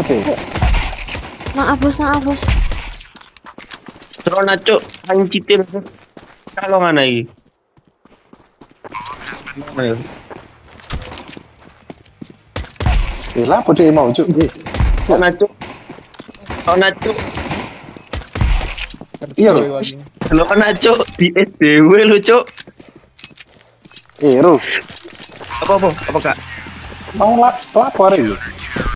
Maaf bos. Terona cuk, pancitin. Kalau ngana iki. Mana? Lah apa dia mau cuk? Terona cuk. Iya loh. Lo kena cuk di SDW lo cuk. Ro. Apa kak? Mau lapor ya?